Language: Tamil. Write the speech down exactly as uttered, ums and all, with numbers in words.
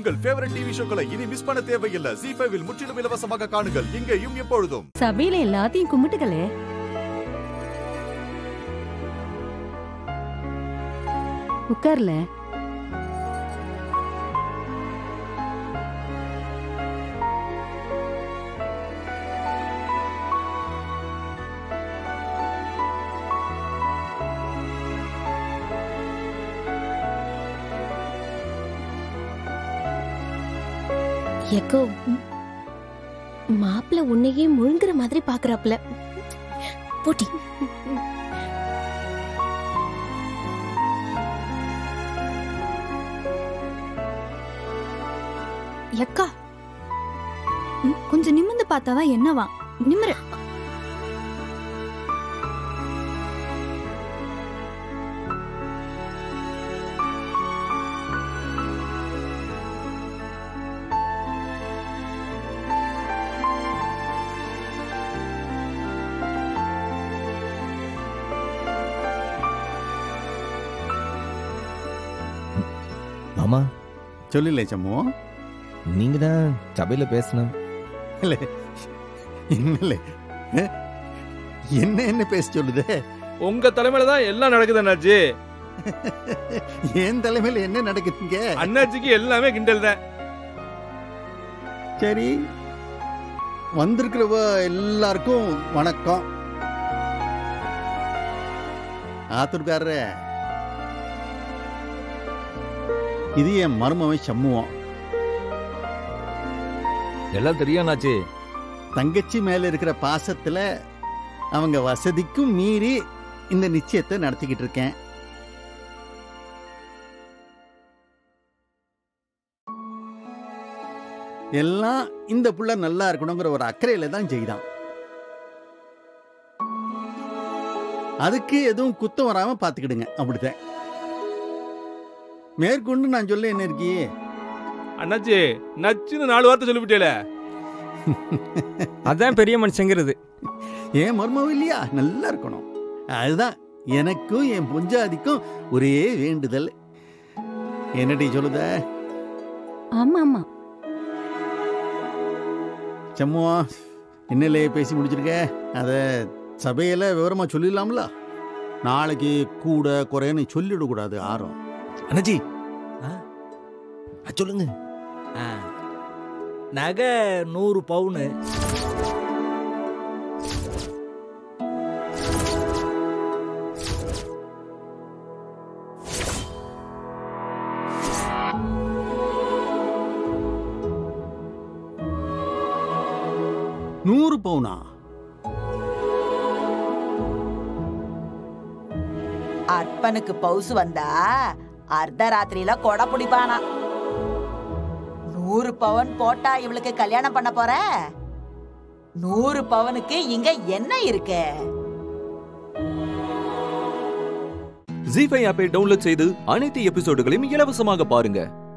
உங்கள் ஃபேவரட் டிவி ஷோக்களை இனி மிஸ் பண்ண தேவையில்லை. ஜீ ஃபைவ் இல் முற்றிலும் இலவசமாக காணுங்கள். இங்கேயும் எப்பொழுதும். சபையில எல்லாத்தையும் கும்பிட்டுகளே. உட்கார்ல. எக்கோ மாப்பிள்ள உன்னையே முழுங்குற மாதிரி பாக்குறாப்ல. போட்டி எக்கா கொஞ்சம் நிமிர்ந்து பார்த்தாதான் என்னவா? நிமிர. மாமா சொல்லல சம்மு, நீங்க தான் சபையில பேசணும். இல்ல என்ன என்ன என்ன பேச சொல்லுது? உங்க தலைமையில தான் எல்லாம் நடக்குது அண்ணாச்சி. என் தலைமையில என்ன நடக்குதுங்க? அண்ணாச்சிக்கு எல்லாமே கிண்டல் தான். சரி, வந்திருக்கிறவ எல்லாருக்கும் வணக்கம். ஆத்தூர்காரர, இது என் மருமவன் சம்முவம். எல்லாம் தெரியும் அண்ணாச்சி. தங்கச்சி மேல இருக்கிற பாசத்துல அவங்க வசதிக்கும் மீறி இந்த நிச்சயத்தை நடத்திக்கிட்டு இருக்கேன். எல்லாம் இந்த புள்ள நல்லா இருக்கணுங்கிற ஒரு அக்கறையில தான் செய்தான். அதுக்கு எதுவும் குத்தம் வராம பாத்துக்கிடுங்க. அப்படித்தான். மேற்கொண்டு நான் சொல்ல என்ன இருக்கி அண்ணாச்சி, நச்சுன்னு நாலு வார்த்தை சொல்லிவிட்டேல. அதான் பெரிய மனுஷங்கிறது. ஏன் மர்மம் இல்லையா? நல்லா இருக்கணும். அதுதான் எனக்கும் என் பொஞ்சாதிக்கும் ஒரே வேண்டுதல். என்னடி சொல்லுத? ஆமா ஆமா. சம்முவா, என்னலே பேசி முடிச்சிருக்க? அத சபையில விவரமா சொல்லிடலாம்ல. நாளைக்கு கூட குறைன்னு சொல்லிடக்கூடாது ஆரம். அண்ணாச்சி சொல்லுங்க. நகை நூறு பவுனு, நூறு பவுனா? அற்பனுக்கு பவுசு வந்தா அர்த்தராத்திரியில கொடை பிடிப்பானா. நூறு பவன் போட்டா இவளுக்கு கல்யாணம் பண்ண போற? நூறு பவனுக்கு இங்க என்ன இருக்கு? ஜீ ஃபைவ் ஆப்பை டவுன்லோட் செய்து அனைத்து எபிசோடுகளையும் இலவசமாக பாருங்க.